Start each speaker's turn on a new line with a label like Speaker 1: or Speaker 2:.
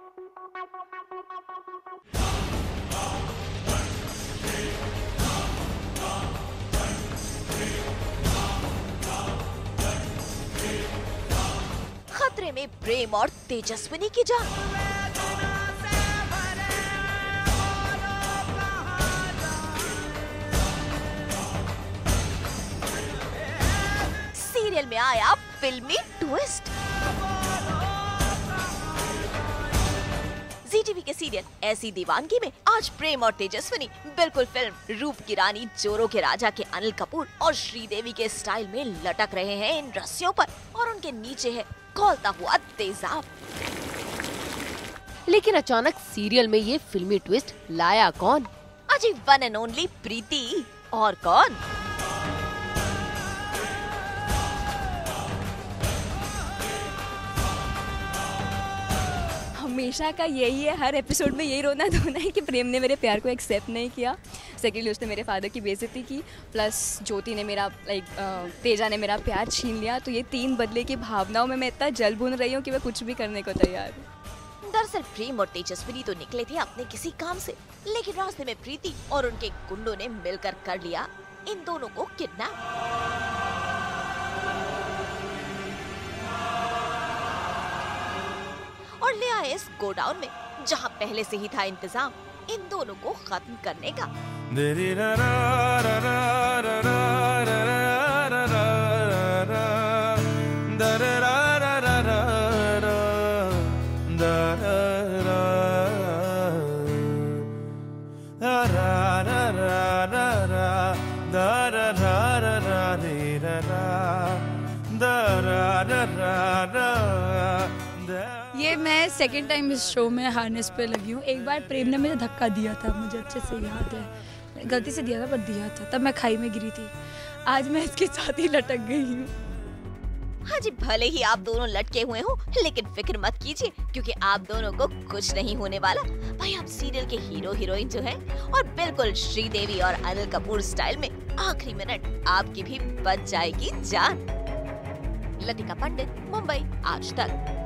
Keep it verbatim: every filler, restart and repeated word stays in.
Speaker 1: खतरे में प्रेम और तेजस्विनी की जान। सीरियल में आया फिल्मी ट्विस्ट। जी टीवी के सीरियल ऐसी दीवानगी में आज प्रेम और तेजस्विनी बिल्कुल फिल्म रूप की रानी जोरों के राजा के अनिल कपूर और श्रीदेवी के स्टाइल में लटक रहे हैं इन रस्सियों पर, और उनके नीचे है खौलता हुआ तेजाब।
Speaker 2: लेकिन अचानक सीरियल में ये फिल्मी ट्विस्ट लाया कौन?
Speaker 1: अजी वन एंड ओनली प्रीति। और कौन?
Speaker 3: हमेशा का यही है, हर एपिसोड में यही रोना धोना है कि प्रेम ने मेरे प्यार को एक्सेप्ट नहीं किया। सेकेंडली उसने मेरे फादर की बेइज्जती की, प्लस ज्योति ने मेरा लाइक तेजा ने मेरा प्यार छीन लिया। तो ये तीन बदले की भावनाओं में मैं इतना जल भून रही हूँ कि मैं कुछ भी करने को तैयार हूँ।
Speaker 1: दरअसल प्रेम और तेजस्विनी तो निकले थे अपने किसी काम से, लेकिन रास्ते में प्रीति और उनके गुंडों ने मिलकर कर लिया इन दोनों को किडनैप। और ले आए इस गोडाउन में जहां पहले से ही था इंतजाम इन दोनों को खत्म करने का।
Speaker 4: ये मैं सेकंड टाइम इस शो में हार्नेस पे लगी हूँ। एक बार प्रेम ने मुझे धक्का दिया था, मुझे अच्छे से याद है, गलती से दिया था पर दिया था, तब मैं खाई में गिरी थी। आज मैं इसके साथ ही लटक गई हूँ।
Speaker 1: हाँ जी, भले ही आप दोनों लटके हुए हो, लेकिन फिक्र मत कीजिए क्योंकि आप दोनों को कुछ नहीं होने वाला। भाई आप सीरियल के हीरो हीरोइन जो हैं और बिल्कुल श्रीदेवी और अनिल कपूर स्टाइल में आखिरी मिनट आपकी भी बच जाएगी जान। लतिका पंडित, मुंबई, आज तक।